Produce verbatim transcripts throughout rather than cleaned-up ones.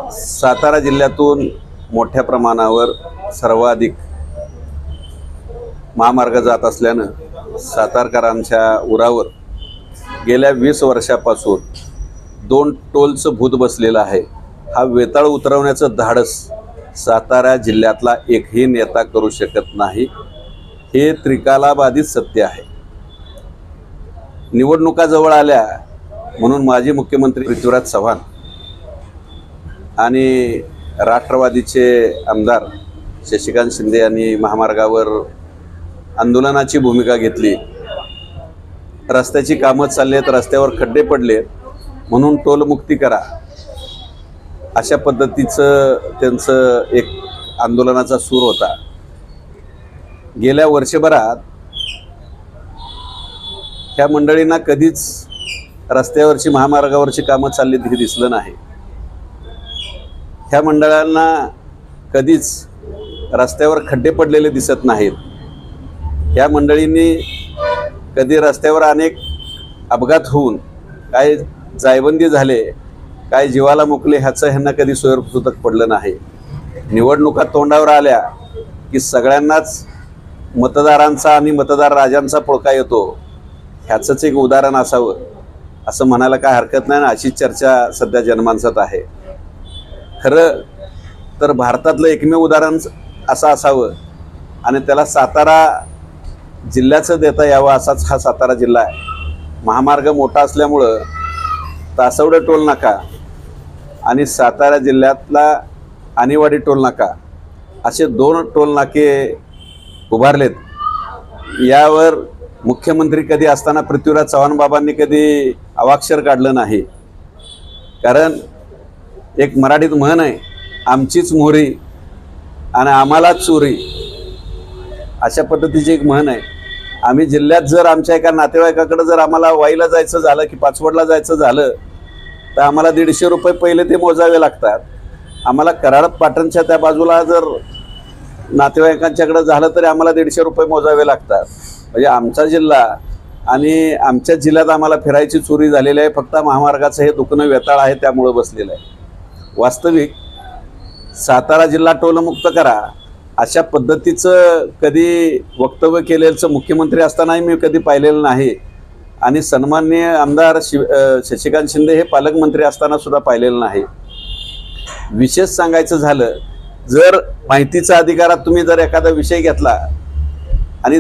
सातारा जिल्ह्यातून मोठ्या प्रमाणावर सर्वाधिक महामार्ग जात असल्यानं सातारकरांच्या उरावर गेल्या वीस वर्षापासून दोन टोलचं भूत बसलेलं आहे। हा वेताळ उतरवण्याचं धाडस सातारा जिल्ह्यातला एकही नेता करू शकत नाही, हे त्रिकालाबाधित सत्य आहे। निवडणुका जवळ आल्या म्हणून माजी मुख्यमंत्री पृथ्वीराज चव्हाण आणि राष्ट्रवादीचे आमदार शशिकांत शिंदे यांनी महामार्गावर आंदोलनाची भूमिका घेतली। रस्त्याची कामं चालली आहेत, रस्त्यावर खड्डे पडले म्हणून टोलमुक्ती करा, अशा पद्धतीचं त्यांचं एक आंदोलनाचा सूर होता। गेल्या वर्षभरात ह्या मंडळींना कधीच रस्त्यावरची महामार्गावरची कामं चालली हे दिसलं नाही। ह्या मंडळांना कधीच रस्त्यावर खड्डे पडलेले दिसत नाहीत। ह्या मंडळींनी कधी रस्त्यावर अनेक अपघात होऊन काय जायबंदी झाले, काय जीवाला मुकले, ह्याचं ह्यांना कधी सोयरसुतक पडलं नाही। निवडणुका तोंडावर आल्या की सगळ्यांनाच मतदारांचा आणि मतदार राजांचा पुळका येतो, ह्याचंच एक उदाहरण असावं असं म्हणायला काय हरकत नाही ना। अशी चर्चा सध्या जनमानसात आहे। खरं तर भारतातलं एकमेव उदाहरण असं असावं आणि त्याला सातारा जिल्ह्याचं देता यावं असाच हा सातारा जिल्हा आहे। महामार्ग मोठा असल्यामुळं तासवडे टोल नाका आणि सातारा जिल्ह्यातला आणीवाडी टोल नाका असे दोन टोल नाके उभारलेत। यावर मुख्यमंत्री कधी असताना पृथ्वीराज चव्हाण बाबांनी कधी अवाक्षर काढलं नाही, कारण एक मराठीत म्हण आहे, आमचीच मोहरी आणि आम्हालाच चोरी, अशा पद्धतीची एक म्हण आहे। आम्ही जिल्ह्यात जर आमच्या एका नातेवाईकाकडे जर आम्हाला वाईला जायचं झालं की पाचवडला जायचं झालं तर आम्हाला दीडशे रुपये पहिले ते मोजावे लागतात। आम्हाला कराड पाटणच्या त्या बाजूला जर नातेवाईकांच्याकडे झालं तरी आम्हाला दीडशे रुपये मोजावे लागतात। म्हणजे आमचा जिल्हा आणि आमच्या जिल्ह्यात आम्हाला फिरायची चोरी झालेली आहे। फक्त महामार्गाचं हे दुखणं वेताळ आहे त्यामुळं बसलेलं आहे। वास्तविक सातारा जिल्हा टोलमुक्त करा अशा पद्धतीचं कधी वक्तव्य केलेलं मुख्यमंत्री असतानाही मी कधी पाहिलेलं नाही आणि सन्माननीय आमदार शिव शशिकांत शिंदे हे पालकमंत्री असताना सुद्धा पाहिलेलं नाही। विशेष सांगायचं झालं, जर माहितीचा अधिकारात तुम्ही जर एखादा विषय घेतला आणि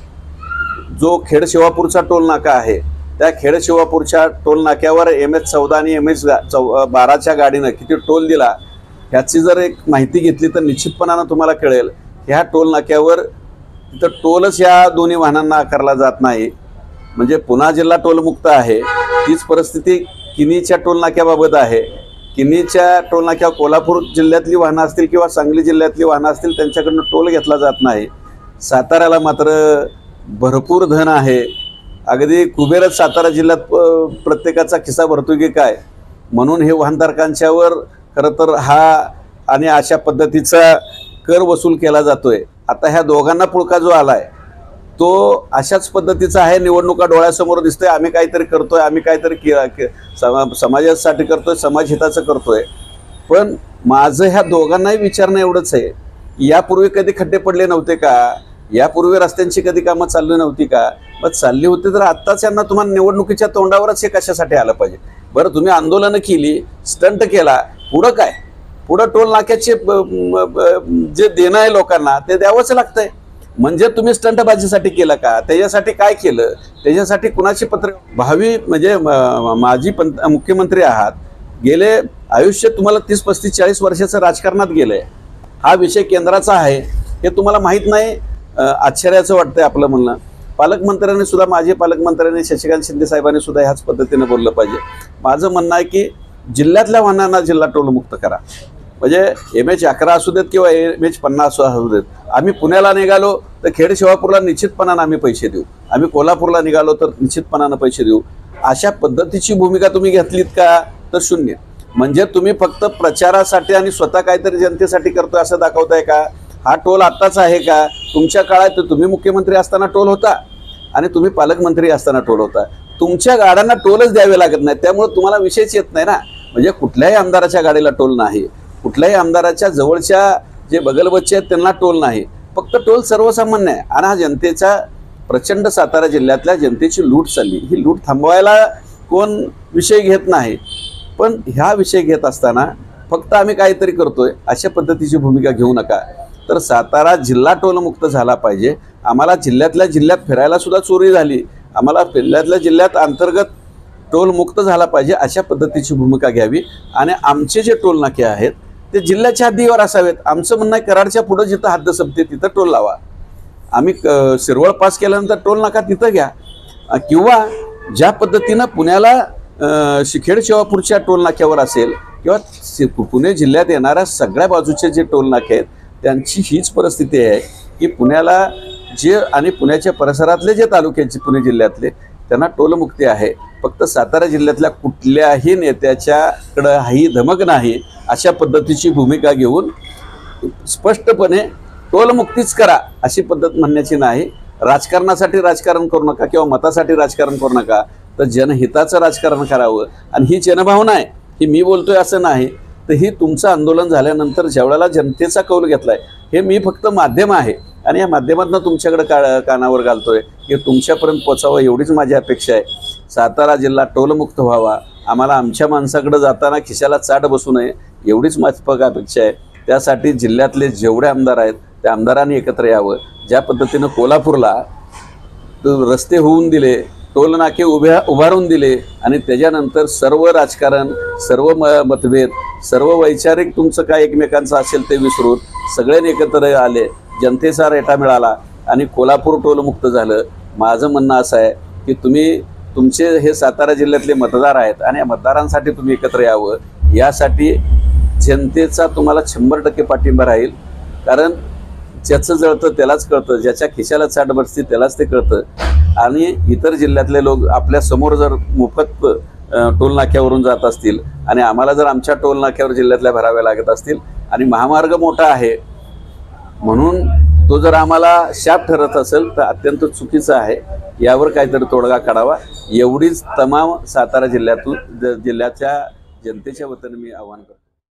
जो खेड शिवापूरचा टोल नाका आहे त्या खेड शिवापूरच्या टोल नाक्यावर एम एच चौदा आणि एम एच चौ बाराच्या गाडीनं किती टोल दिला ह्याची जर एक माहिती घेतली तर निश्चितपणानं तुम्हाला कळेल ह्या टोल नाक्यावर तिथं टोलच या दोन्ही वाहनांना आकारला जात नाही। म्हणजे पुणा जिल्हा टोलमुक्त आहे, तीच परिस्थिती किनीच्या टोल नाक्याबाबत आहे। किनीच्या टोल नाक्यावर कोल्हापूर जिल्ह्यातली वाहनं असतील किंवा सांगली जिल्ह्यातली वाहनं असतील त्यांच्याकडनं टोल घेतला जात नाही। साताऱ्याला मात्र भरपूर धन आहे, अगदी कुबेरच सातारा जिल्ह्यात प्रत्येकाचा खिसा भरतो की काय, म्हणून हे वाहनधारकांच्यावर खरं तर हा आणि अशा पद्धतीचा कर वसूल केला जातोय। आता ह्या दोघांना पुळका जो आलाय तो अशाच पद्धतीचा आहे। निवडणुका डोळ्यासमोर दिसतोय, आम्ही काहीतरी करतोय, आम्ही काहीतरी समाजासाठी करतोय, समाजहिताचं करतोय, पण माझं ह्या दोघांनाही विचारणं एवढंच आहे, यापूर्वी कधी खड्डे पडले नव्हते का? यापूर्वी रस्त्यांची कधी कामं चालली नव्हती का? मग चालली होती तर आत्ताच यांना तुम्हाला निवडणुकीच्या तोंडावरच हे कशासाठी आलं पाहिजे? बरं, तुम्ही आंदोलनं केली, स्टंट केला, पुढं काय? पुढं टोल नाक्याचे जे देणं आहे लोकांना ते द्यावंच लागतंय। म्हणजे तुम्ही स्टंटबाजीसाठी केलं का? त्याच्यासाठी काय केलं? त्याच्यासाठी कुणाची पत्र? भावी म्हणजे माजी पंत मुख्यमंत्री आहात, गेले आयुष्य तुम्हाला तीस पस्तीस चाळीस वर्षाचं राजकारणात गेलंय, हा विषय केंद्राचा आहे हे तुम्हाला माहीत नाही। आश्चर्याचं वाटतंय आपलं म्हणणं। पालकमंत्र्यांनी सुद्धा, माझे पालकमंत्र्यांनी शशिकांत शिंदे साहेबांनी सुद्धा ह्याच पद्धतीने बोललं पाहिजे। माझं म्हणणं आहे की जिल्ह्यातल्या वाहनांना जिल्हा टोलमुक्त करा। म्हणजे एम एच अकरा असू देत किंवा एम एच पन्नास असू देत, आम्ही पुण्याला निघालो तर खेड शिवापूरला निश्चितपणानं आम्ही पैसे देऊ, आम्ही कोल्हापूरला निघालो तर निश्चितपणानं पैसे देऊ, अशा पद्धतीची भूमिका तुम्ही घेतलीत का? तर शून्य। म्हणजे तुम्ही फक्त प्रचारासाठी आणि स्वतः काहीतरी जनतेसाठी करतोय असं दाखवताय का? हा टोल आत्ताच आहे का? तुमच्या काळात तुम्ही मुख्यमंत्री असताना टोल होता आणि तुम्ही पालकमंत्री असताना टोल होता। तुमच्या गाड्यांना टोलच द्यावे लागत नाही, त्यामुळे तुम्हाला विषयच येत नाही ना। म्हणजे कुठल्याही आमदाराच्या गाडीला टोल नाही, कुठल्याही आमदाराच्या जवळच्या जे बगलबच्चे आहेत त्यांना टोल नाही, फक्त टोल सर्वसामान्य आहे. आणि हा जनतेचा प्रचंड सातारा जिल्ह्यातल्या जनतेची लूट चालली, ही लूट थांबवायला कोण विषय घेत नाही. पण ह्या विषय घेत असताना फक्त आम्ही काहीतरी करतोय अशा पद्धतीची भूमिका घेऊ नका. तर सातारा जिल्हा टोलमुक्त झाला पाहिजे. आम्हाला जिल्ह्यातल्या जिल्ह्यात फिरायला सुद्धा चोरी झाली, आम्हाला जिल्ह्यातल्या जिल्ह्यात अंतर्गत टोलमुक्त झाला पाहिजे अशा पद्धतीची भूमिका घ्यावी. आणि आमचे जे टोल नाके आहेत ते जिल्ह्याच्या हद्दीवर असावेत. आमचं म्हणणं आहे कराडच्या पुढं जिथं हद्द संपते तिथं टोल लावा. आम्ही शिरवळ पास केल्यानंतर टोल नाका तिथं घ्या. किंवा ज्या पद्धतीनं पुण्याला शिखेड शिवापूरच्या टोल नाक्यावर असेल किंवा पुणे जिल्ह्यात येणाऱ्या सगळ्या बाजूचे जे टोल नाके आहेत त्यांची हीच परिस्थिती आहे की पुण्याला जे आणि पुण्याच्या परिसरातले जे तालुक्याचे पुणे जिल्ह्यातले त्यांना टोलमुक्ती आहे. फक्त सातारा जिल्ह्यातल्या कुठल्याही नेत्याच्याकडं ही धमक नाही अशा पद्धतीची भूमिका घेऊन स्पष्टपणे टोलमुक्तीच करा अशी पद्धत म्हणण्याची नाही. राजकारणासाठी राजकारण करू नका किंवा मतासाठी राजकारण करू नका, तर जनहिताचं राजकारण करावं. आणि ही जनभावना आहे, ही मी बोलतोय असं नाही, तर ही तुमचं आंदोलन झाल्यानंतर ज्यावेळेला जनतेचा कौल घेतलाय हे मी फक्त माध्यम आहे आणि या माध्यमातून तुमच्याकडे का कानावर घालतोय की तुमच्यापर्यंत पोचावं एवढीच माझी अपेक्षा आहे. सातारा जिल्हा टोलमुक्त व्हावा, आम्हाला आमच्या माणसाकडे जाताना खिशाला चाट बसू नये एवढीच माझी अपेक्षा आहे. त्यासाठी जिल्ह्यातले जेवढे आमदार आहेत त्या आमदारांनी एकत्र यावं. ज्या पद्धतीनं कोल्हापूरला रस्ते होऊन दिले, टोल नाके उभ्या उभारून दिले आणि त्याच्यानंतर सर्व राजकारण, सर्व म मतभेद, सर्व वैचारिक तुमचं काय एकमेकांचं असेल ते विसरून सगळ्यांनी एकत्र आले, जनतेचा रेटा मिळाला आणि कोल्हापूर टोलमुक्त झालं. माझं म्हणणं असं आहे की तुम्ही तुमचे हे सातारा जिल्ह्यातले मतदार आहेत आणि या मतदारांसाठी तुम्ही एकत्र यावं. यासाठी जनतेचा तुम्हाला शंभर टक्के पाठिंबा राहील. कारण ज्याचं जळतं त्यालाच कळतं, ज्याच्या खिशाला चाट बसते त्यालाच ते कळतं. आणि इतर जिल्ह्यातले लोक आपल्या समोर जर मोफत टोल नाक्यावरून जात असतील आणि आम्हाला जर आमच्या टोल नाक्यावर जिल्ह्यातल्या भराव्या लागत असतील आणि महामार्ग मोठा आहे म्हणून तो जर आम्हाला शाप ठरत असेल तर अत्यंत चुकीचं आहे. यावर काहीतरी तोडगा काढावा एवढीच तमाम सातारा जिल्ह्यातून जिल्ह्याच्या जनतेच्या वतीने मी आवाहन करतो.